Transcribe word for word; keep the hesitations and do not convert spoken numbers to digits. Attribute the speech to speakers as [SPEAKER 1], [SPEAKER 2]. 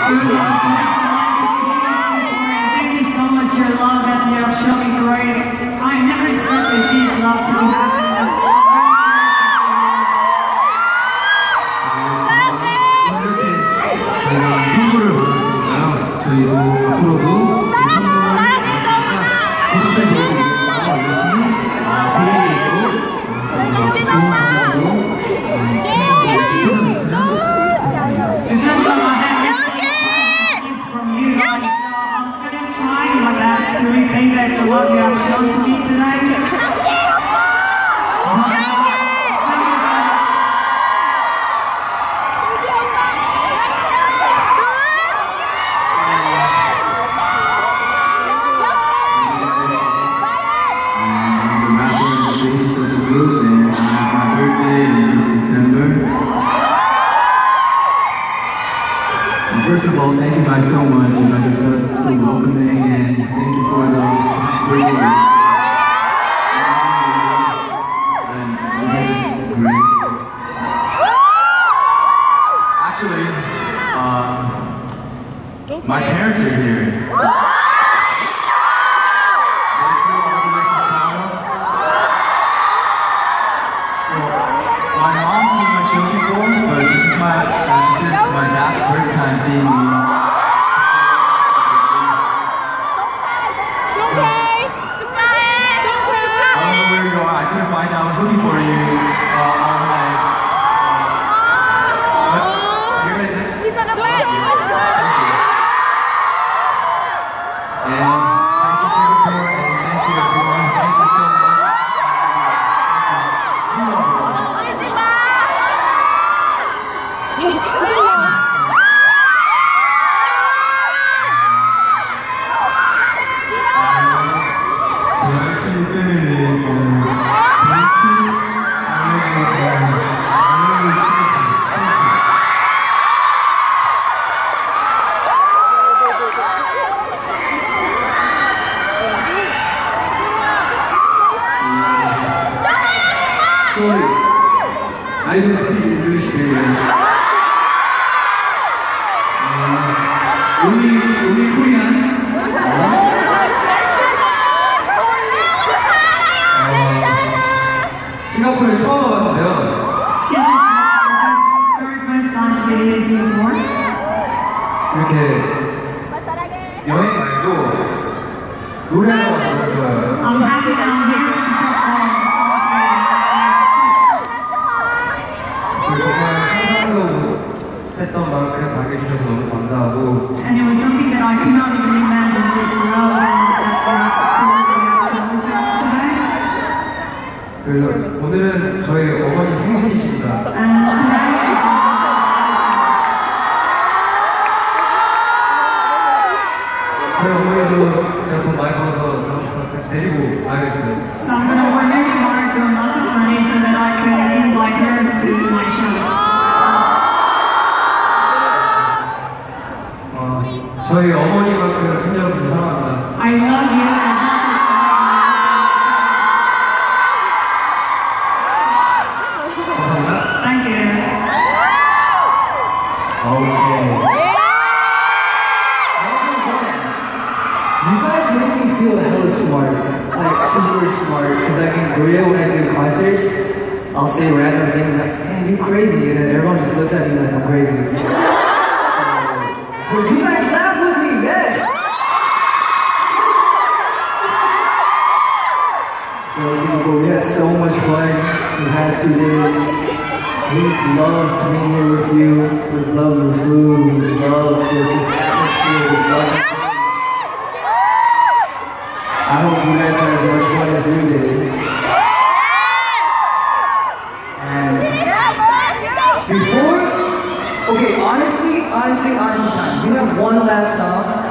[SPEAKER 1] Thank you so much for your love and you have shown me great. I never expected this love to be happening.
[SPEAKER 2] 저희가 선물을 받았으니까요. 저희도 앞으로도 구독자 여러분들과 열심히 조용히고 좋은 방송으로
[SPEAKER 1] to repay back the love you have shown to me tonight.
[SPEAKER 2] First of all, thank you guys so much. You guys are so, so welcoming, and thank you for the great work. And you guys are great. Actually, um, my parents are here. My mom's seen my show before, but this is my uh, this is my dad's first time seeing me. So, I don't know where you are. I couldn't find you. I was looking for you uh, on my. Uh, what? Here is it. He's on the way. And thank you, Singapore, and thank you, everyone. Thank you so much. Sorry, I don't speak English very well. Uh, only, only Korean. 어, 싱가포르에 처음 와봤는데요.
[SPEAKER 1] This is my very first time to be in Singapore.
[SPEAKER 2] 이렇게 여행 말고 노래하러 와서 너무 좋아요.
[SPEAKER 1] I'm happy that I'm here to perform.
[SPEAKER 2] 정말 상상도 못했던 만큼 당해주셔서 너무 감사하고.
[SPEAKER 1] And it was something that I could not even imagine this love and that love support that you have shown to us today.
[SPEAKER 2] 그래서 오늘은 저희 어머니 생신이십니다.
[SPEAKER 1] And today
[SPEAKER 2] 저희 어머니도 제가 돈 많이 벌어서 같이 데리고 가야겠어요.
[SPEAKER 1] So I'm going to work very hard to earn lots of money so that I can invite her to my shows.
[SPEAKER 2] 어, 저희 어머니만큼 현역을 사랑합니다.
[SPEAKER 1] I love you as much as
[SPEAKER 2] 감사합니다.
[SPEAKER 1] Thank you.
[SPEAKER 2] Okay.
[SPEAKER 3] You guys make me feel hella smart, like super smart, because like in Korea when I do concerts, I'll say random things like, man, you crazy, and then everyone just looks at me like I'm crazy. But you guys laugh with me, yes! Yo, Singapore, we had so much fun the past two days. We've loved being here with you, we've loved the food, we've loved just this atmosphere, we've loved I hope you guys had as much fun as we did. And before, okay, honestly, honestly, honestly time. We have one last song